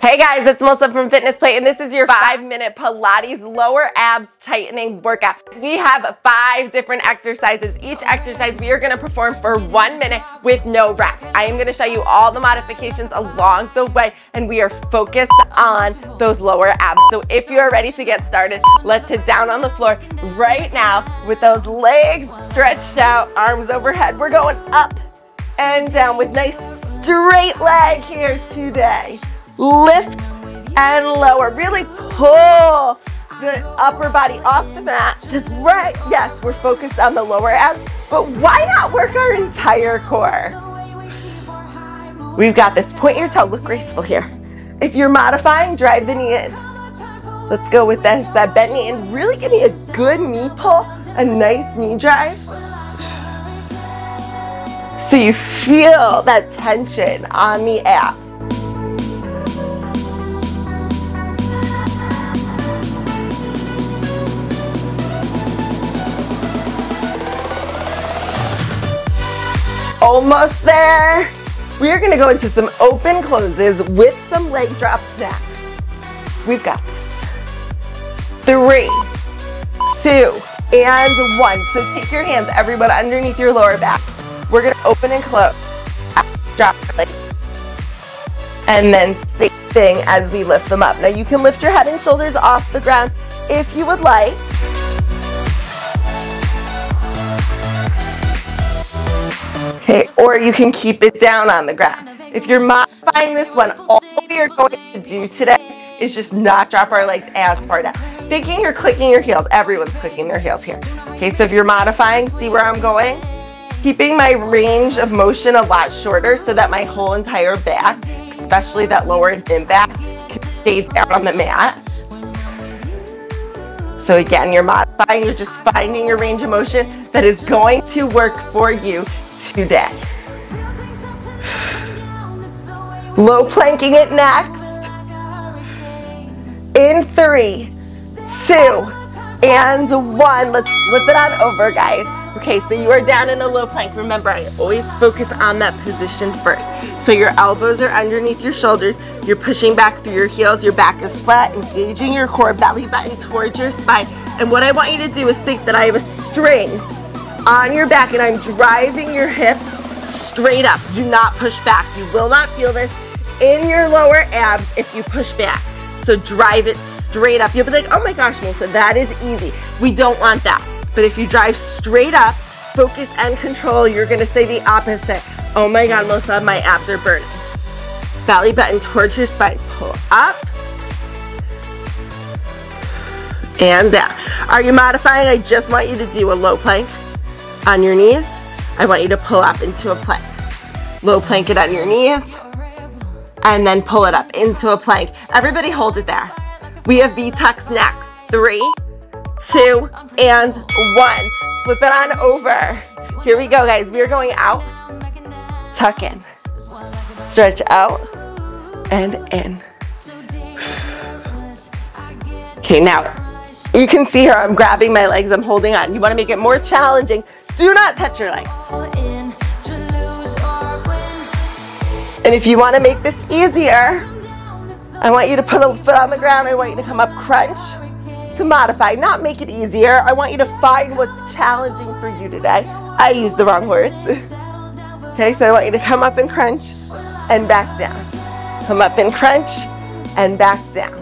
Hey guys, it's Melissa from Fitness Plate, and this is your 5-minute Pilates lower abs tightening workout. We have 5 different exercises. Each exercise we are going to perform for 1 minute with no rest. I am going to show you all the modifications along the way, and we are focused on those lower abs. So if you are ready to get started, let's hit down on the floor right now with those legs stretched out, arms overhead. We're going up and down with nice straight leg here today. Lift and lower. Really pull the upper body off the mat. Because yes, we're focused on the lower abs, but why not work our entire core? We've got this. Point your toe. Look graceful here. If you're modifying, drive the knee in. Let's go with this. That bent knee in. Really give me a good knee pull, a nice knee drive. So you feel that tension on the abs. Almost there. We are going to go into some open closes with some leg drops next. We've got this. 3, 2, and 1. So take your hands, everyone, underneath your lower back. We're going to open and close. Drop your legs. And then same thing as we lift them up. Now you can lift your head and shoulders off the ground if you would like. Okay, or you can keep it down on the ground. If you're modifying this one, all we are going to do today is just not drop our legs as far down. Thinking you're clicking your heels. Everyone's clicking their heels here. Okay, so if you're modifying, see where I'm going? Keeping my range of motion a lot shorter so that my whole entire back, especially that lower and thin back, can stay down on the mat. So again, you're modifying, you're just finding your range of motion that is going to work for you today. Low planking it next. In 3, 2, and 1. Let's flip it on over, guys. Okay, so you are down in a low plank. Remember, I always focus on that position first. So your elbows are underneath your shoulders. You're pushing back through your heels. Your back is flat, engaging your core, belly button towards your spine. And what I want you to do is think that I have a string on your back and I'm driving your hips straight up. Do not push back. You will not feel this in your lower abs if you push back. So drive it straight up. You'll be like, oh my gosh, Melissa, that is easy. We don't want that. But if you drive straight up, focus and control, you're gonna say the opposite. Oh my God, Melissa, my abs are burning. Belly button towards your spine. Pull up and down. Are you modifying? I just want you to do a low plank on your knees. I want you to pull up into a plank. Low plank it on your knees and then pull it up into a plank. Everybody hold it there. We have V-tucks next. 3, 2, and 1. Flip it on over. Here we go, guys. We are going out, tuck in, stretch out, and in. Okay, now you can see here I'm grabbing my legs, I'm holding on. You want to make it more challenging. Do not touch your legs. And if you want to make this easier, I want you to put a foot on the ground. I want you to come up crunch to modify, not make it easier. I want you to find what's challenging for you today. I used the wrong words. Okay, so I want you to come up and crunch and back down. Come up and crunch and back down.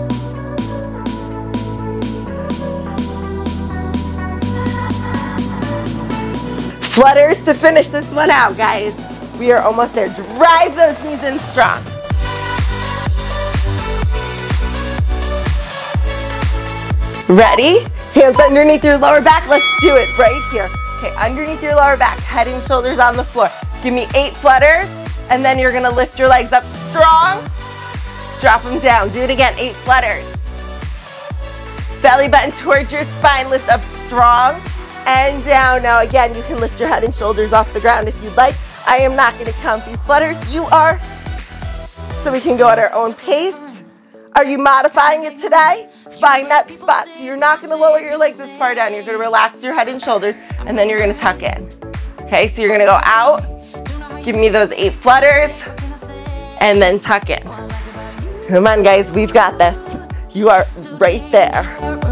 Flutters to finish this one out, guys. We are almost there. Drive those knees in strong. Ready? Hands underneath your lower back. Let's do it right here. Okay, underneath your lower back, head and shoulders on the floor. Give me 8 flutters, and then you're gonna lift your legs up strong. Drop them down. Do it again, 8 flutters. Belly button towards your spine, lift up strong and down. Now again, you can lift your head and shoulders off the ground if you'd like. I am not gonna count these flutters. You are. So we can go at our own pace. Are you modifying it today? Find that spot. So you're not gonna lower your legs as far down. You're gonna relax your head and shoulders, and then you're gonna tuck in. Okay, so you're gonna go out, give me those 8 flutters, and then tuck in. Come on, guys, we've got this. You are right there.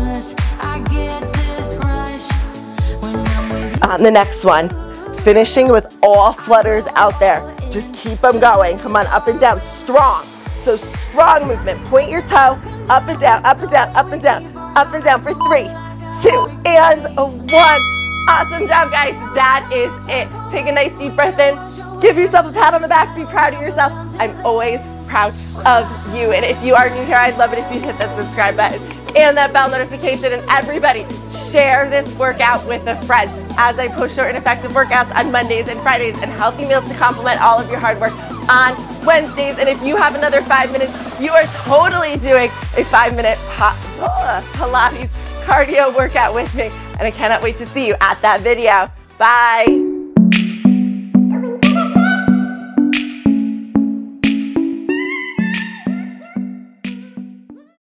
On the next one, finishing with all flutters out there. Just keep them going. Come on, up and down, strong. So strong movement. Point your toe, up and down, up and down, up and down, up and down for 3, 2, and 1. Awesome job, guys. That is it. Take a nice deep breath in. Give yourself a pat on the back. Be proud of yourself. I'm always proud of you. And if you are new here, I'd love it if you hit that subscribe button and that bell notification. And everybody, share this workout with a friend as I post short and effective workouts on Mondays and Fridays and healthy meals to complement all of your hard work on Wednesdays. And if you have another 5 minutes, you are totally doing a 5-minute Pilates cardio workout with me. And I cannot wait to see you at that video. Bye.